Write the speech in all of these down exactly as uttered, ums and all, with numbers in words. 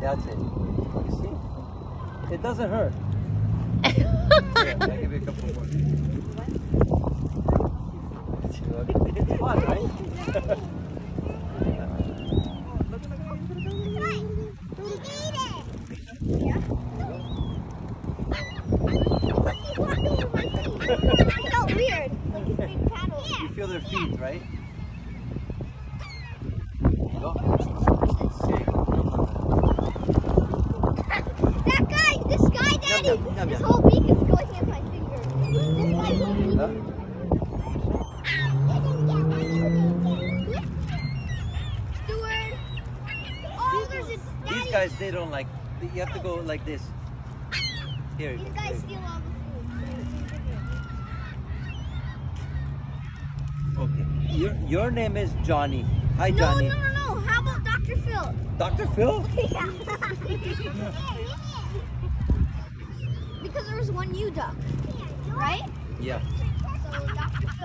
That's it. You see? It doesn't hurt. Here, I'll give you a couple more. It's fun, right? That's so weird. Like a big paddle. You feel their feet, right? Go. That guy, this guy, Daddy, Yum, yum, yum, his yum. whole beak is going in my finger. This guy's whole beak. Huh? Steward. Oh, there's a Daddy. These guys, they don't like, you have to go like this. Here you These go. guys Here. steal all the food. Okay. Your, your name is Johnny. Hi, No, Johnny. no, no, no. How about Doctor Phil? Doctor Phil? Yeah. Because there was one you duck, right? Yeah. So Doctor Phil.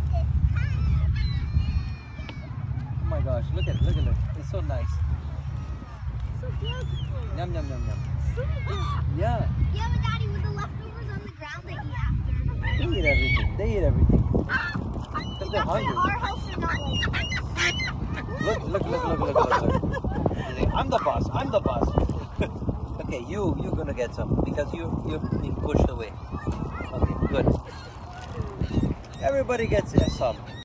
Oh my gosh, look at look at it. It's so nice. So beautiful. Yum, yum, yum, yum. So beautiful. Yeah. Yeah, but Daddy, with the leftovers on the ground, they eat after. They eat everything. They eat everything. Because they're That's why hungry. our house is not like. Look, look, look, look, look, look, look. I'm the boss. I'm the boss. Okay, you you're gonna get some because you you're being pushed away. Okay, good. Everybody gets some.